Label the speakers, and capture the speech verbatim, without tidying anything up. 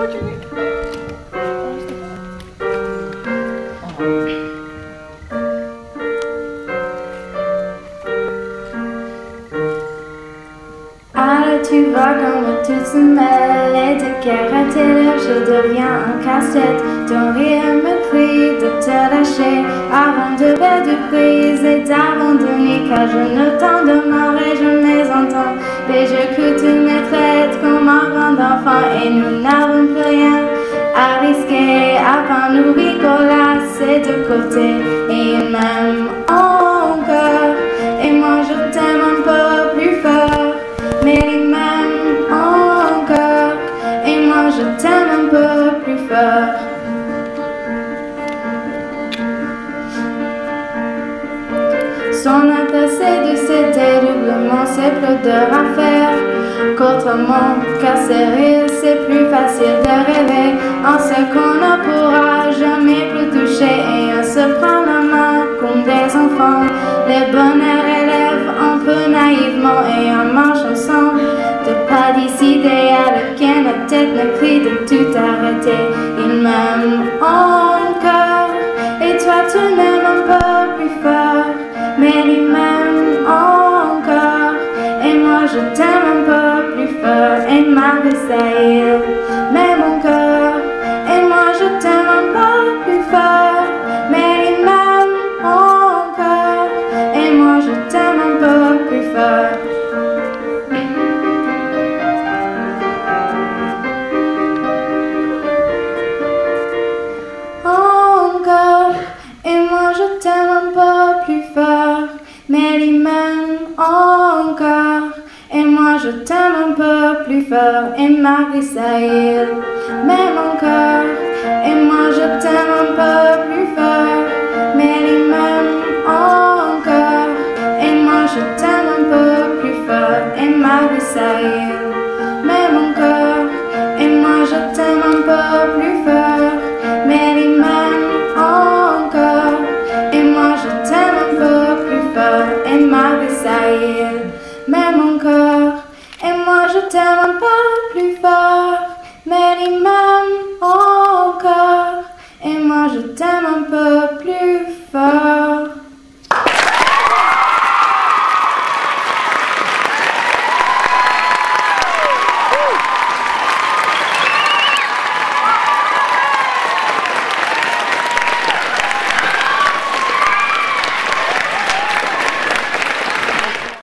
Speaker 1: Alors tu vois comme tout se mêle et de caractère je deviens un casse-tête. Ton rire me prie de te lâcher avant de perdre prise et d'abandonner, car je ne t'endemeurerai jamais entendre. Et je que tu me traites comme un grand enfant et nous n'avons plus rien à risquer à part nous rigolasser de côté. Et même encore, et moi je t'aime un peu plus fort. Mais il m'aime encore, et moi je t'aime un peu plus fort. Son intérêt de c'était doublement simple de raffaire qu'autrement Kaser Girls, c'est plus facile de rêver en ce qu'on ne pourra jamais plus toucher et on se prend la main comme des enfants. Les bonheurs élèvent un peu naïvement et on marche ensemble de pas décider à lequel la tête ne prie de tout arrêter. Il m'aime encore et toi tu m'aimes un peu plus fort. Mais il m'aime encore et moi je t'aime un peu plus fort. Et malgré ça il m'aime encore et moi je t'aime un peu plus fort. Mais il m'aime encore et moi je t'aime un peu plus fort. Encore et moi je t'aime un peu plus fort. Mais il m'aime encore et moi je t'aime un peu plus fort. Et malgré ça il m'aime encore et moi je t'aime un peu plus fort. Mais il m'aime encore et moi je t'aime un peu plus fort. Et malgré ça il m'aime encore et moi je t'aime un peu plus fort. Mais il m'aime encore et moi je t'aime un peu plus fort. Et malgré ça il m'aime encore et moi je t'aime un peu plus fort. Mais il m'aime encore et moi je t'aime un peu